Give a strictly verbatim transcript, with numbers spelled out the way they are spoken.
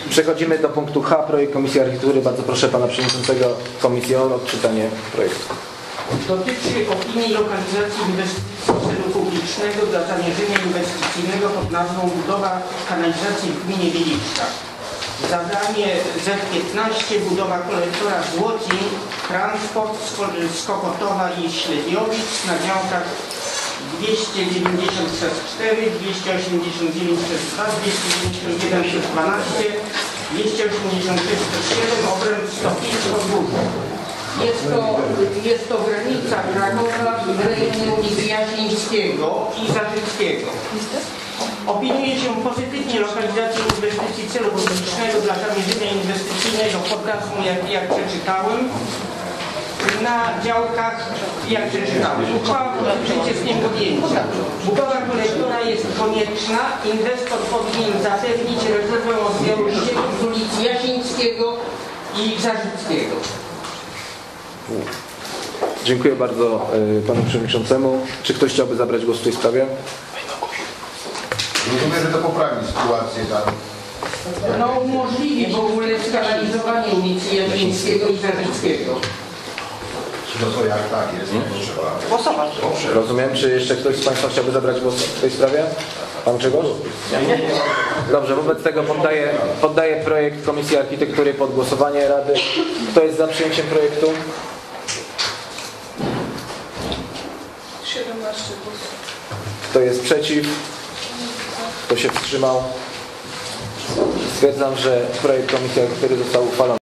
Przechodzimy do punktu H, projekt Komisji Architektury. Bardzo proszę pana przewodniczącego komisji o odczytanie projektu. Dotyczy opinii lokalizacji inwestycji celu publicznego dla zamierzenia inwestycyjnego pod nazwą budowa kanalizacji w gminie Wieliczka. Zadanie Z piętnaście, budowa kolektora Złocin, transport z Kokotowa i Śledziowic na działkach dwieście dziewięćdziesiąt przez cztery, dwieście osiemdziesiąt dziewięć przez dwa, dwieście dziewięćdziesiąt jeden przez dwanaście, dwieście osiemdziesiąt sześć przez siedem, obręb sto pięć podwórko. Jest to, jest to granica Krakowa, rejonu Jasińskiego i Zarzyckiego. Opiniuje się pozytywnie lokalizację inwestycji celu publicznego dla zamierzenia inwestycyjnego pod nazwą, jak, jak przeczytałem, na działkach, jak przeczytałem. Uchwała podjęcie z nim podjęcia. Budowa kolektora jest konieczna. Inwestor powinien zapewnić rezerwę odbioru ścieków z ulicy Jasińskiego i Zarzyckiego. Dziękuję bardzo panu przewodniczącemu. Czy ktoś chciałby zabrać głos w tej sprawie? Rozumiem, że to poprawi sytuację tam. No umożliwi w ogóle skanalizowanie ulicy Jasińskiego i Zarzyckiego. No to jak tak jest, no to trzeba głosować. Rozumiem. Czy jeszcze ktoś z państwa chciałby zabrać głos w tej sprawie? Pan Grzegorz? Dobrze, wobec tego poddaję, poddaję projekt Komisji Architektury pod głosowanie Rady. Kto jest za przyjęciem projektu? siedemnaście głosów. Kto jest przeciw? Kto się wstrzymał? Stwierdzam, że projekt Komisji Architektury został uchwalony.